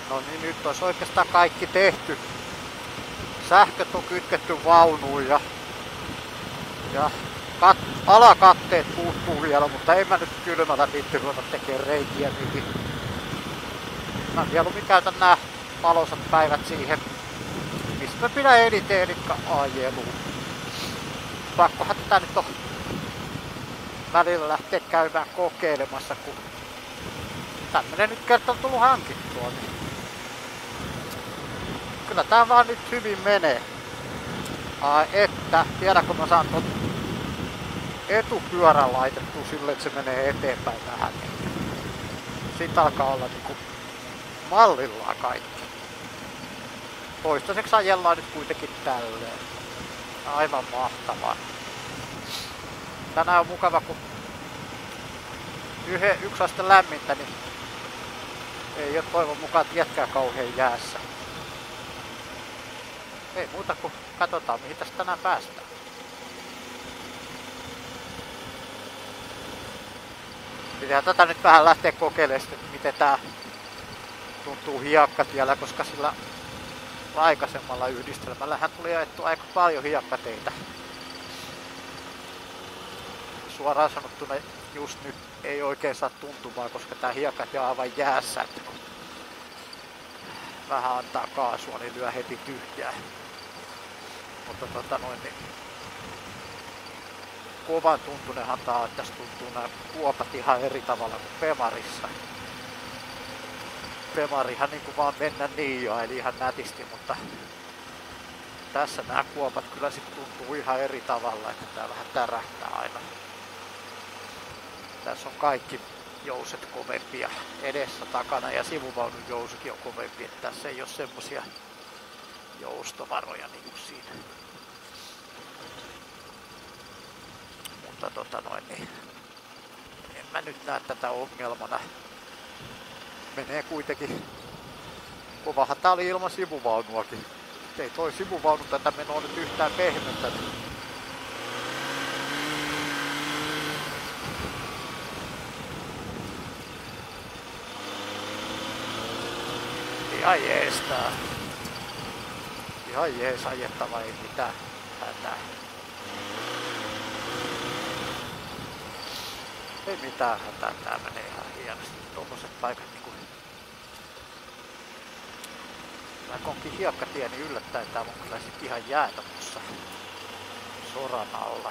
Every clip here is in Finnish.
No niin, nyt olisi oikeastaan kaikki tehty. Sähköt on kytketty vaunuun ja alakatteet puuttuu vielä, mutta en mä nyt kylmällä viitti ruveta tekemään reikiä nykin. Mä mieluummin käytän nää valoisat päivät siihen, mistä mä pidän eniten, elikkä ajeluun. Pakkohan tätä nyt on välillä lähteä käymään kokeilemassa, kun tämmönen nyt kerta on tullut hankittua. Niin kyllä tää vaan nyt hyvin menee. Ai että, tiedätkö mä saan ton etupyörän laitettua sille, että se menee eteenpäin vähän. Sit alkaa olla niinku mallillaan kaikki. Toistaiseksi ajellaan nyt kuitenkin tälleen. Aivan mahtavaa. Tänään on mukava, kun yksi aste lämmintä, niin ei oo toivon mukaan tietkään kauhean jäässä. Ei muuta kuin katsotaan, mihin tästä tänään päästään. Pitää tätä nyt vähän lähteä kokeilemaan, miten tää tuntuu hiekkatiellä, koska sillä aikaisemmalla yhdistelmällähän tuli ajettua aika paljon hiekkateitä. Suoraan sanottuna just nyt ei oikein saa tuntumaan, koska tää hiekkatie on aivan jäässä, että kun vähän antaa kaasua, niin lyö heti tyhjää. Mutta niin kovan tuntunehan tää on, että tässä tuntuu nämä kuopat ihan eri tavalla kuin Pemarissa. Pemarihan niinku vaan mennä niiaa, eli ihan nätisti, mutta tässä nämä kuopat kyllä sit tuntuu ihan eri tavalla, että tää vähän tärähtää aina. Tässä on kaikki jouset kovempia edessä, takana ja sivuvaunun jousukin on kovempi, että tässä ei oo semmosia joustovaroja niinku siinä. Mutta niin en mä nyt näe tätä ongelmana. Menee kuitenkin. Kovahan tää oli ilman sivuvaunuakin. Ei toi sivuvaunu tätä menoa nyt yhtään pehmentänyt. Ihan jees tää. Ihan jees ajettava, ei mitään hätää. Ei mitään hätää, tää menee ihan hienosti. Tommoset paikat niinku vaikka onkin hiekkatie, niin yllättäen täällä on kyllä sit ihan jäätä tuossa soran alla.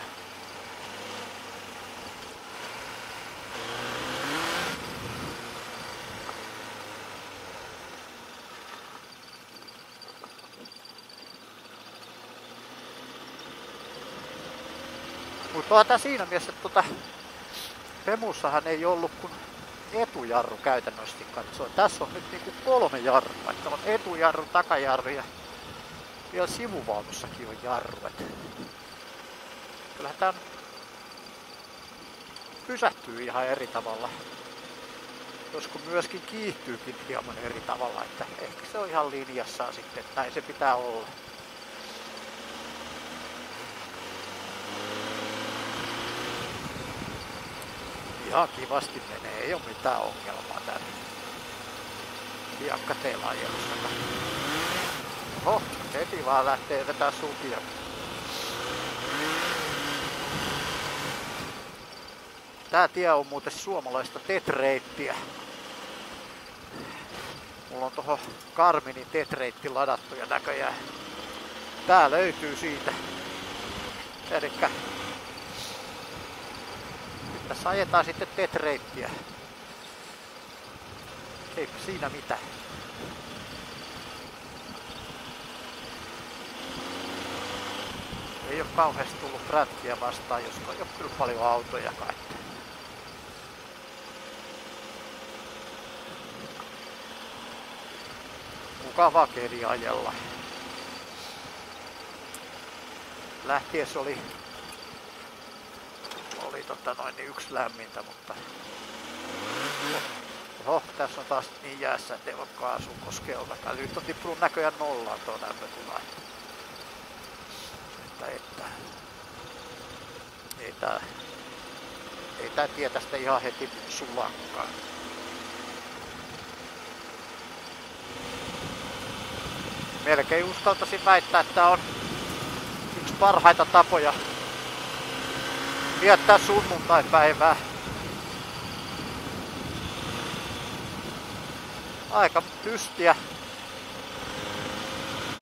Mutta onhan tää siinä mielessä, että Pemussahan ei ollut kuin etujarru käytännössä katsoen. Tässä on nyt niinku 3 jarrua. Että on etujarru, takajarru ja vielä sivuvaunussakin on jarru. Kyllähän tää pysähtyy ihan eri tavalla. Joskus myöskin kiihtyykin hieman eri tavalla. Että ehkä se on ihan linjassaan sitten, että näin se pitää olla. Ihan kivasti menee, ei oo mitään ongelmaa tänne hiekkateillä ajelussa. Oho, heti vaan lähtee vetää sukia. Tää tie on muuten suomalaista tetreittiä. Mulla on tohon Garminin tetreitti ladattu ja näköjään tää löytyy siitä. Elikkä tässä ajetaan sitten tetreittiä. Eipä siinä mitään. Ei oo kauheasti tullut prätkiä vastaan, josko ei oo kyllä paljon autoja kai. Mukava keli ajella. Lähties oli niin yksi lämmintä, mutta oho, tässä on taas niin jäässä, ettei voi kaasua koskea ollenkaan. Nyt on tippunut näköjään nollaan tuo lämpötila. Ei tää tie tästä ihan heti sulakaan. Melkein uskaltaisin väittää, että on yksi parhaita tapoja viettää sunnuntaipäivää. Aika lystiä